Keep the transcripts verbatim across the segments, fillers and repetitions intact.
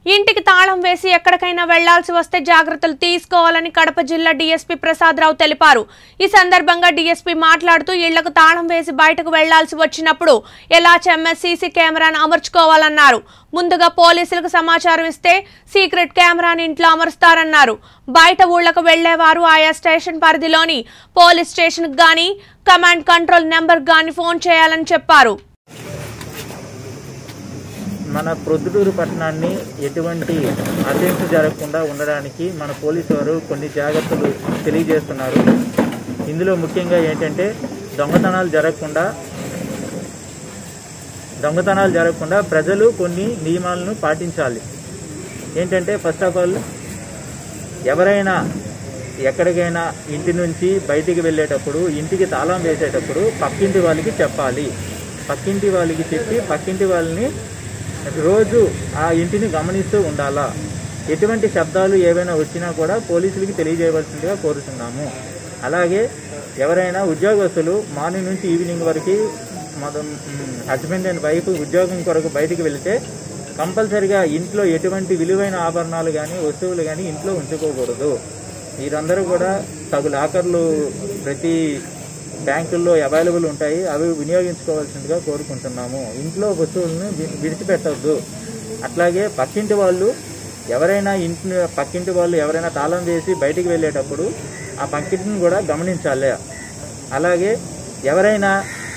ఇంటికి తాళం వేసి ఎక్కడికైనా వెళ్లాల్సి వస్తే జాగ్రత్తలు తీసుకోవాలని కడప జిల్లా డీఎస్పీ ప్రసాదరావు తెలిపారు. ఈ సందర్భంగా డీఎస్పీ మాట్లాడుతూ ఇళ్లకు తాళం వేసి బయటకు వెళ్లాల్సి వచ్చినప్పుడు ఎలా ఎంఎస్ సీసీ కెమెరాను అమర్చుకోవాలన్నారు. ముందుగా పోలీసులకు సమాచారం ఇస్తే సీక్రెట్ కెమెరాను ఇంట్లో అమరుస్తారన్నారు. బయట ఊళ్లకు వెళ్లేవారు ఆయా స్టేషన్ పరిధిలోని పోలీస్ స్టేషన్కు గానీ కమాండ్ కంట్రోల్ నెంబర్ గానీ ఫోన్ చేయాలని చెప్పారు. మన ప్రొద్దుటూరు పట్టణాన్ని ఎటువంటి అటెంప్ట్ జరగకుండా ఉండడానికి మన పోలీసు వారు కొన్ని జాగ్రత్తలు తెలియజేస్తున్నారు. ఇందులో ముఖ్యంగా ఏంటంటే దొంగతనాలు జరగకుండా దొంగతనాలు జరగకుండా ప్రజలు కొన్ని నియమాలను పాటించాలి. ఏంటంటే ఫస్ట్ ఆఫ్ ఆల్ ఎవరైనా ఎక్కడికైనా ఇంటి నుంచి బయటికి వెళ్ళేటప్పుడు ఇంటికి తాళం వేసేటప్పుడు పక్కింటి వాళ్ళకి చెప్పాలి. పక్కింటి వాళ్ళకి చెప్పి పక్కింటి వాళ్ళని రోజు ఆ ఇంటిని గమనిస్తూ ఉండాలా. ఎటువంటి శబ్దాలు ఏవైనా వచ్చినా కూడా పోలీసులకి తెలియజేయవలసిందిగా కోరుతున్నాము. అలాగే ఎవరైనా ఉద్యోగస్తులు మార్నింగ్ నుంచి ఈవినింగ్ వరకు మొదం హస్బెండ్ అండ్ వైఫ్ ఉద్యోగం కొరకు బయటికి వెళితే కంపల్సరిగా ఇంట్లో ఎటువంటి విలువైన ఆభరణాలు కానీ వస్తువులు కానీ ఇంట్లో ఉంచుకోకూడదు. మీరందరూ కూడా తగు లాకర్లు ప్రతి బ్యాంకుల్లో అవైలబుల్ ఉంటాయి, అవి వినియోగించుకోవాల్సిందిగా కోరుకుంటున్నాము. ఇంట్లో వస్తువులను విడిచిపెట్టవద్దు. అట్లాగే పక్కింటి వాళ్ళు ఎవరైనా ఇంటి పక్కింటి వాళ్ళు ఎవరైనా తాళం వేసి బయటికి వెళ్ళేటప్పుడు ఆ పక్కింటిని కూడా గమనించాలి. అలాగే ఎవరైనా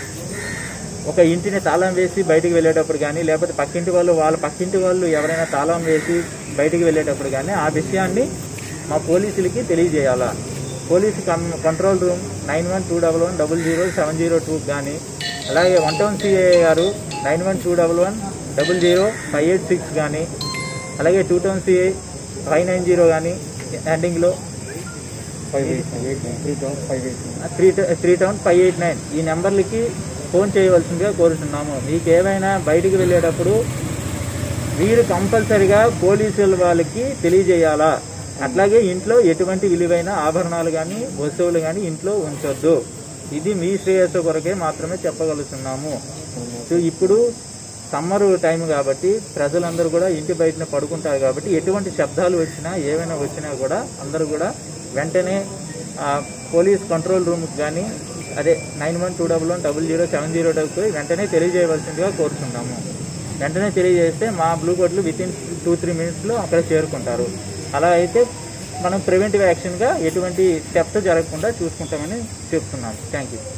ఒక ఇంటిని తాళం వేసి బయటికి వెళ్ళేటప్పుడు కానీ లేకపోతే పక్కింటి వాళ్ళు వాళ్ళ పక్కింటి వాళ్ళు ఎవరైనా తాళం వేసి బయటికి వెళ్ళేటప్పుడు కానీ ఆ విషయాన్ని మా పోలీసులకి తెలియజేయాలా. Police control room nine one two double one double zero seven zero two కానీ అలాగే వన్ టౌన్ సిఏ గారు nine one two double one double zero five eight six కానీ అలాగే two town CI five nine zero కానీ ఎండింగ్లో five eight three town five eight three three town five eight nine ఈ నెంబర్లకి phone చేయవలసిందిగా కోరుతున్నాము. మీకు ఏమైనా బయటికి వెళ్ళేటప్పుడు వీరు కంపల్సరిగా పోలీసుల వాళ్ళకి తెలియజేయాలా. అట్లాగే ఇంట్లో ఎటువంటి విలువైన ఆభరణాలు కానీ వస్తువులు కానీ ఇంట్లో ఉంచొద్దు. ఇది మీ శ్రేయస్సు కొరకే మాత్రమే చెప్పగలుగుతున్నాము. సో ఇప్పుడు సమ్మర్ టైం కాబట్టి ప్రజలందరూ కూడా ఇంటి బయటనే పడుకుంటారు కాబట్టి ఎటువంటి శబ్దాలు వచ్చినా ఏమైనా వచ్చినా కూడా అందరూ కూడా వెంటనే పోలీస్ కంట్రోల్ రూమ్కి కానీ అదే nine one two double one double zero seven zero double వెంటనే తెలియజేయవలసిందిగా కోరుతున్నాము. వెంటనే తెలియజేస్తే మా బ్లూ కోట్లు విత్ ఇన్ టూ త్రీ మినిట్స్లో అక్కడ చేరుకుంటారు. అలా అయితే మనం ప్రివెంటివ్ యాక్షన్గా ఎటువంటి స్టెప్స్ జరగకుండా చూసుకుంటామని చెప్తున్నాను. Thank you.